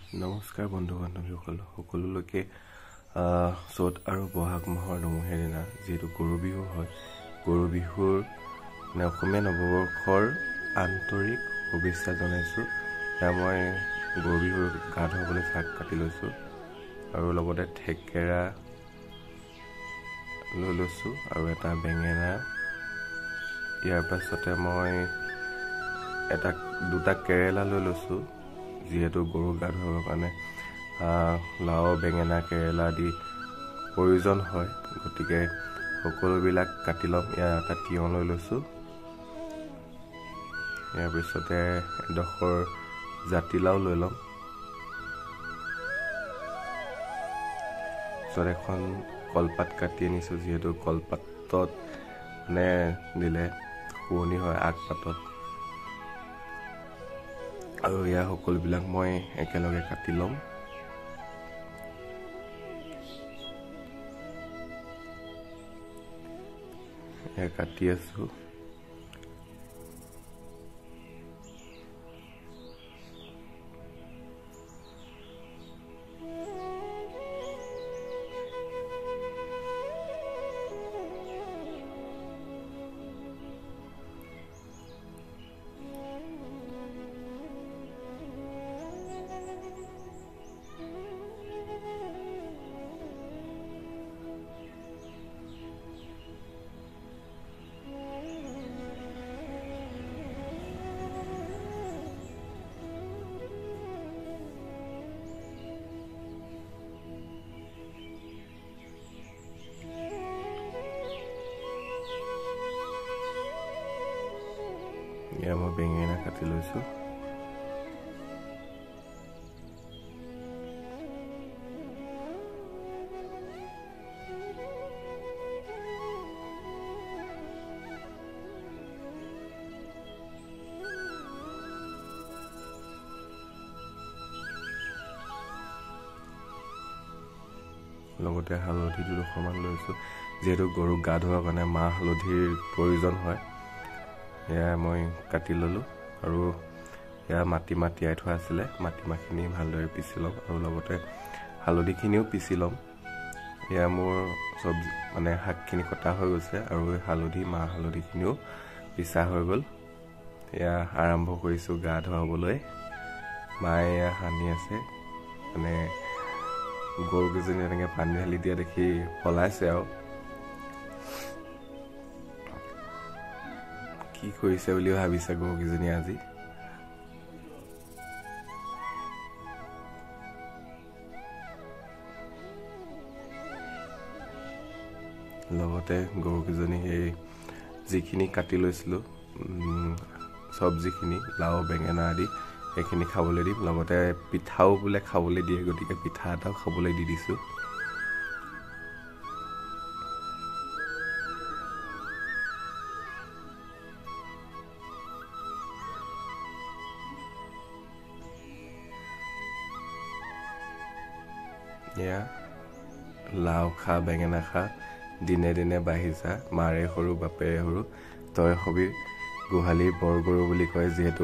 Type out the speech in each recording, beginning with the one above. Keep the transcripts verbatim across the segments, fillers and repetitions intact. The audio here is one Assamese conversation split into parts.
নমস্কাৰ বন্ধু বান্ধৱীসকল সকলোলৈকে চ'ত আৰু বহাগ মাহৰ নমহীয়া দিনা যিহেতু গৰু বিহু হয় গৰু বিহুৰ মানে অসমীয়া নৱবৰ্ষৰ আন্তৰিক শুভেচ্ছা জনাইছোঁ। এতিয়া মই গৰু বিহুৰ গা ধুৱাবলৈ চাক কাটি লৈছোঁ আৰু লগতে থেকেৰা লৈ লৈছোঁ আৰু এটা বেঙেনা। ইয়াৰ পাছতে মই এটা দুটা কেৰেলা লৈ লৈছোঁ যিহেতু গৰু গা ধুৱাৰ কাৰণে লাও বেঙেনা কেৰেলা আদি প্ৰয়োজন হয়, গতিকে সকলোবিলাক কাটি ল'ম। ইয়াৰ এটা তিয়ঁহ লৈ লৈছোঁ। ইয়াৰ পিছতে এডোখৰ জাতিলাও লৈ ল'ম। পিছত এখন কলপাত কাটি আনিছোঁ যিহেতু কলপাতত মানে দিলে শুৱনি হয় আগপাতত, আৰু ইয়াৰ সকলোবিলাক মই একেলগে কাটি ল'ম। এয়া কাটি আছোঁ। এয়া মই বেঙেনা কাটি লৈছোঁ। লগতে হালধিটো দুখনমান লৈছোঁ যিহেতু গৰুক গা ধোৱাৰ কাৰণে মাহ হালধিৰ প্ৰয়োজন হয়। এয়া মই কাটি ল'লোঁ আৰু এয়া মাটিমাহ তিয়াই থোৱা আছিলে, মাটিমাহখিনি ভালদৰে পিচি ল'ম আৰু লগতে হালধিখিনিও পিচি ল'ম। এয়া মোৰ চব্জি মানে শাকখিনি কটা হৈ গৈছে আৰু হালধি মাহ হালধিখিনিও পিচা হৈ গ'ল। এয়া আৰম্ভ কৰিছোঁ গা ধুৱাবলৈ। মায়ে এয়া সানি আছে, মানে গৰুকেইজনী এনেকৈ পানী ঢালি দিয়া দেখি পলাইছে আৰু কি কৰিছে বুলি ভাবিছে গৰুকেইজনী আজি। লগতে গৰুকেইজনী সেই যিখিনি কাটি লৈছিলোঁ চব্জিখিনি লাও বেঙেনা আদি সেইখিনি খাবলৈ দিম। লগতে পিঠাও বোলে খাবলৈ দিয়ে, গতিকে পিঠা এটাও খাবলৈ দি দিছোঁ। এয়া লাও খা বেঙেনা খা দিনে দিনে বাঢ়ি যা, মাৰে সৰু বাপেৰে সৰু তই হবি গোহালি বৰ গৰু বুলি কয়, যিহেতু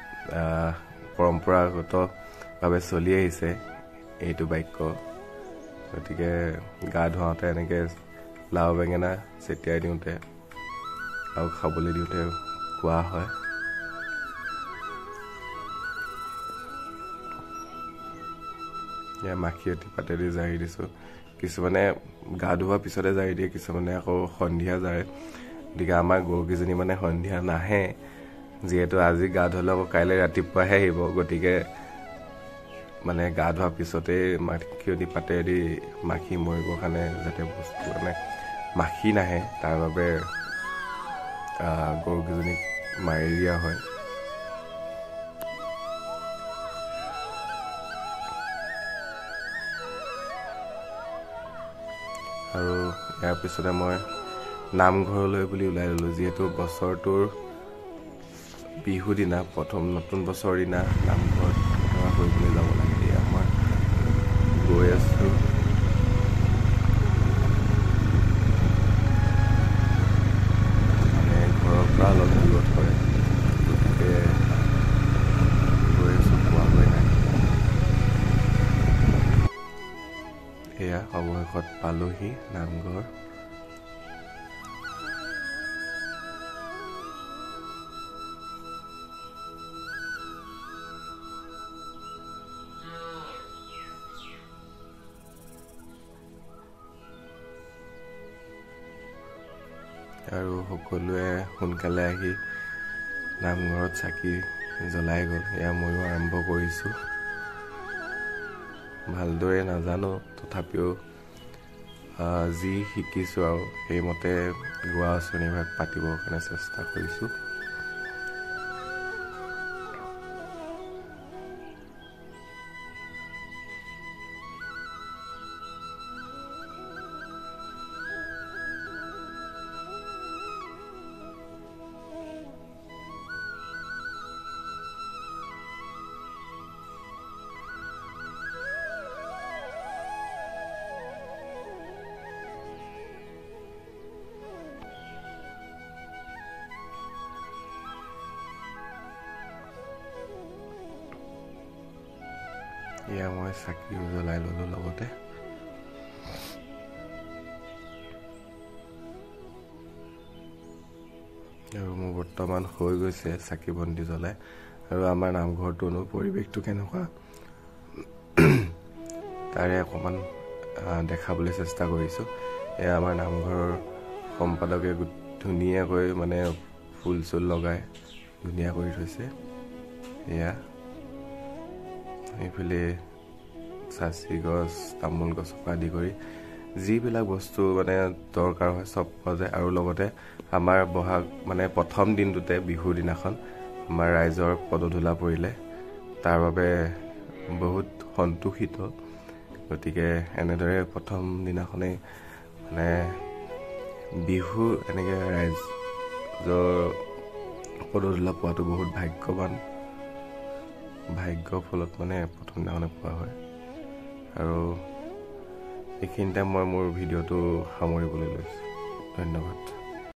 পৰম্পৰাগতভাৱে চলি আহিছে এইটো বাক্য। গতিকে গা ধুৱাওঁতে এনেকৈ লাও বেঙেনা ছটিয়াই দিওঁতে আৰু খাবলৈ দিওঁতে কোৱা হয়। এয়া মাখিয়তী পাতেদি জাৰি দিছোঁ। কিছুমানে গা ধোৱাৰ পিছতে জাৰি দিয়ে, কিছুমানে আকৌ সন্ধিয়া জাৰে। গতিকে আমাৰ গৰুকেইজনী মানে সন্ধিয়া নাহে, যিহেতু আজি গা ধুৱালে আকৌ কাইলৈ ৰাতিপুৱাহে আহিব, গতিকে মানে গা ধোৱাৰ পিছতেই মাখিয়তী পাতেদি মাখি মৰিবৰ কাৰণে যাতে বস্তু মানে মাখি নাহে তাৰ বাবে গৰুকেইজনীক মাৰি দিয়া হয়। আৰু ইয়াৰ পিছতে মই নামঘৰলৈ বুলি ওলাই ল'লোঁ, যিহেতু বছৰটোৰ বিহু দিনা প্ৰথম নতুন বছৰৰ দিনা নামঘৰত সেৱা কৰিবলৈ যাব লাগে। এয়া মই গৈ আছোঁ। মানে ঘৰৰ পৰা অলপ দূৰত হয়, গতিকে গৈ আছোঁ, পোৱাগৈ নাই। এয়া অৱশেষত পালোহি নামঘৰ। আৰু সকলোৱে সোনকালে আহি নামঘৰত চাকি জ্বলাই গ'ল। এয়া ময়ো আৰম্ভ কৰিছোঁ। ভালদৰে নাজানো, তথাপিও যি শিকিছোঁ আৰু সেইমতে গোৱা আঁচনিভাগ পাতিবৰ কাৰণে চেষ্টা কৰিছোঁ। এয়া মই চাকিও জ্বলাই ল'লোঁ লগতে। আৰু মোৰ বৰ্তমান হৈ গৈছে চাকি বন্তি জ্বলাই। আৰু আমাৰ নামঘৰটোনো পৰিৱেশটো কেনেকুৱা তাৰে অকণমান দেখাবলৈ চেষ্টা কৰিছোঁ। এয়া আমাৰ নামঘৰৰ সম্পাদকে ধুনীয়াকৈ মানে ফুল চুল লগাই ধুনীয়া কৰি থৈছে। এয়া এইফালে চাচি গছ, তামোল গছৰ পৰা আদি কৰি যিবিলাক বস্তু মানে দৰকাৰ হয় চব পোৱা যায়। আৰু লগতে আমাৰ বহাগ মানে প্ৰথম দিনটোতে বিহুৰ দিনাখন আমাৰ ৰাইজৰ পদধূলা পৰিলে, তাৰ বাবে বহুত সন্তোষিত। গতিকে এনেদৰে প্ৰথম দিনাখনেই মানে বিহু এনেকৈ ৰাইজৰ পদধূলা পোৱাটো বহুত ভাগ্যৱান ভাগ্যৰ ফলত মানে প্ৰথম দিনাখনে পোৱা হয়। আৰু এইখিনিতে মই মোৰ ভিডিঅ'টো সামৰিবলৈ লৈছোঁ। ধন্যবাদ।